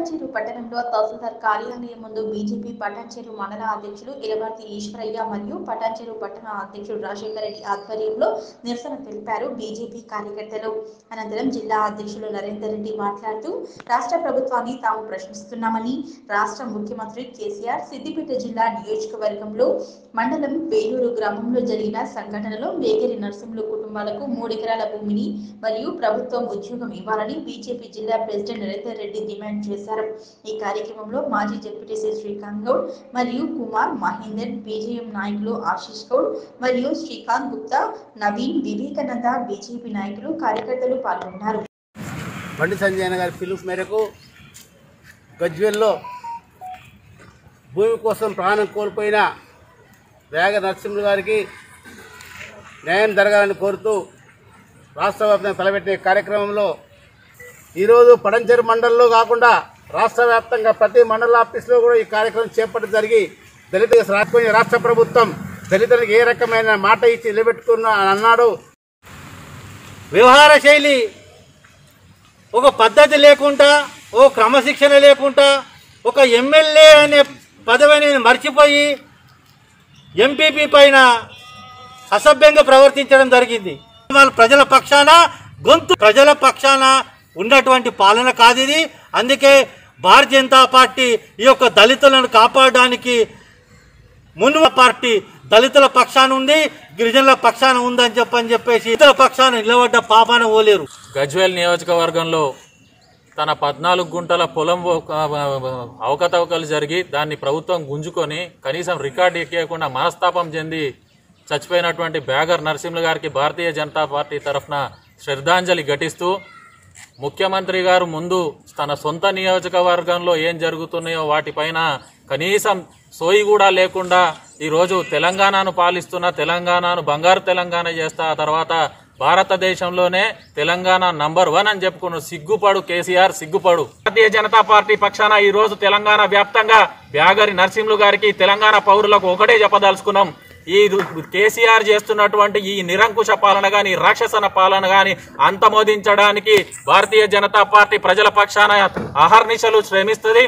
పటాన్చెరు పట్టణంలో తహసీల్దార్ కార్యాలయం ముందు బీజేపీ పటాన్చెరు మండల అధ్యక్షులు ఇలవర్తి ఈశ్వరయ్య మరియు పటాన్చెరు పట్టణ అధ్యక్షుడు రాజశేఖర్ రెడ్డి ఆధ్వర్యంలో నిరసన తెలిపారు బీజేపీ కార్యకర్తలు. అనంతరం జిల్లా అధ్యక్షులు నరేందర్ రెడ్డి మాట్లాడుతూ రాష్ట్ర ప్రభుత్వాన్ని తాము ప్రశ్నిస్తున్నామని, రాష్ట్ర ముఖ్యమంత్రి కేసీఆర్ సిద్దిపేట జిల్లా నియోజకవర్గంలో మండలం వేలూరు గ్రామంలో జరిగిన సంఘటనలో వేగిరి నర్సింహులు కుటుంబాలకు 3 ఎకరాల భూమిని మరియు ప్రభుత్వం ఉద్యోగం ఇవ్వాలని బీజేపీ జిల్లా ప్రెసిడెంట్ నరేందర్ రెడ్డి డిమాండ్ చేశారు. ఈ కార్యక్రమంలో మాజీ డిప్యూటీ శ్రీకాంత్ గౌడ్ మరియు కుమార్ మహేందర్, బీజేఎం నాయకులు ఆశీష్ గౌడ్ మరియు శ్రీకాంత్ గుప్తా, నవీన్, వివేకానంద, బీజేపీ నాయకులు కార్యకర్తలు పాల్గొన్నారు. బండి సంజయ్ గారి పిలుపు మేరకు గజ్వేల్లో భూమి కోసం ప్రాణం కోల్పోయిన వేగ నరసింహులు గారికి న్యాయం జరగాలని కోరుతూ రాష్ట్ర వ్యాప్తంగా తలపెట్టిన కార్యక్రమంలో ఈరోజు పటాన్చెరు మండలంలో కాకుండా రాష్ట్ర వ్యాప్తంగా ప్రతి మండల ఆఫీసులో కూడా ఈ కార్యక్రమం చేపట్టడం జరిగి రాష్ట్ర ప్రభుత్వం దళితులకు ఏ రకమైన మాట ఇచ్చి నిలబెట్టుకున్నా అన్నాడు. వ్యవహార శైలి ఒక పద్ధతి లేకుండా, ఓ క్రమశిక్షణ లేకుండా, ఒక ఎమ్మెల్యే అనే పదవిని మర్చిపోయి ఎంపీపీ పైన అసభ్యంగా ప్రవర్తించడం జరిగింది. ప్రజల పక్షాన ప్రజల పక్షాన ఉన్నటువంటి పాలన కాదు ఇది. అందుకే భారతీయ జనతా పార్టీ ఈ యొక్క దళితులను కాపాడడానికి మున్వ పార్టీ దళితుల పక్షాన ఉంది, గిరిజనుల పక్షాన ఉందని చెప్పేసి ఇతర పక్షాన నిలబడ్డ పాపాన ఓలేరు. గజ్వేల్ నియోజకవర్గంలో తన 14 గుంటల పొలం అవకతవకలు జరిగి దాన్ని ప్రభుత్వం గుంజుకొని కనీసం రికార్డు ఎక్కకుండా మనస్తాపం చెంది చచ్చిపోయినటువంటి బ్యాగర్ నరసింహులు గారికి భారతీయ జనతా పార్టీ తరఫున శ్రద్ధాంజలి ఘటిస్తూ ముఖ్యమంత్రి గారు ముందు తన సొంత నియోజకవర్గంలో ఏం జరుగుతున్నాయో వాటిపైన కనీసం సోయి కూడా లేకుండా ఈరోజు తెలంగాణను పాలిస్తున్న తెలంగాణను బంగారు తెలంగాణ చేస్తా, ఆ తర్వాత భారతదేశంలోనే తెలంగాణ నంబర్ 1 అని చెప్పుకున్న సిగ్గుపడు కేసీఆర్, సిగ్గుపడు. భారతీయ జనతా పార్టీ పక్షాన ఈ రోజు తెలంగాణ వ్యాప్తంగా బ్యాగరి నరసింహులు గారికి తెలంగాణ పౌరులకు ఒకటే చెప్పదలుచుకున్నాం. ఈ కేసీఆర్ చేస్తున్నటువంటి ఈ నిరంకుశ పాలన గాని, రాక్షసన పాలన గాని అంతమోదించడానికి భారతీయ జనతా పార్టీ ప్రజల పక్షాన అహర్నిశలు శ్రమిస్తుంది.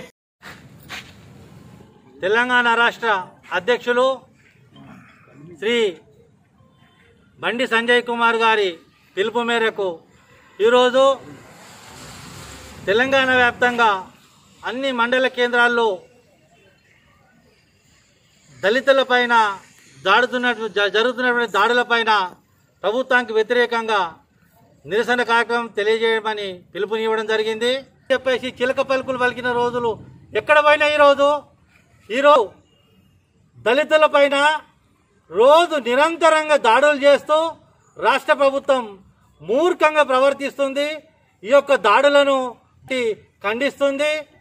తెలంగాణ రాష్ట్ర అధ్యక్షులు శ్రీ బండి సంజయ్ కుమార్ గారి పిలుపు మేరకు ఈరోజు తెలంగాణ వ్యాప్తంగా అన్ని మండల కేంద్రాల్లో దళితులపైన జరుగుతున్నటువంటి దాడులపైన ప్రభుత్వానికి వ్యతిరేకంగా నిరసన కార్యక్రమం తెలియజేయమని పిలుపునివ్వడం జరిగింది. చెప్పేసి చిలక పలుకులు పలికిన రోజులు ఎక్కడ పోయినా ఈరోజు దళితులపైన రోజు నిరంతరంగా దాడులు చేస్తూ రాష్ట్ర ప్రభుత్వం మూర్ఖంగా ప్రవర్తిస్తుంది. ఈ యొక్క దాడులను ఖండిస్తుంది.